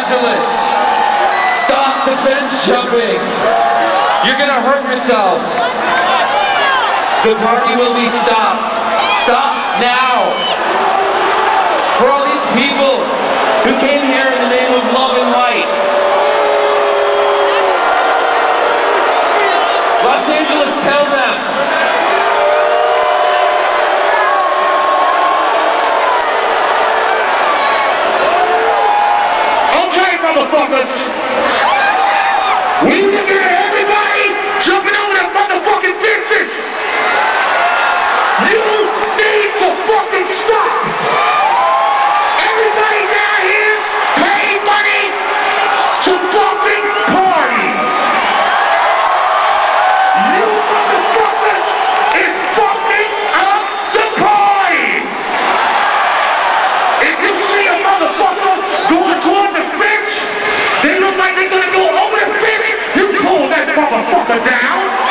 Angeles, stop the fence jumping. You're gonna hurt yourselves. The party will be stopped. Stop now. For all these people who came here in the name of love and light. Los Angeles, tell them. Okay, motherfuckers. We looking at everybody jumping over the motherfucking fences. You need to fucking stop. Everybody down here pay money to fucking party. You motherfuckers is fucking up the party. If you see a motherfucker going toward the fence, they look like they're gonna go over the fence, you pull that motherfucker down.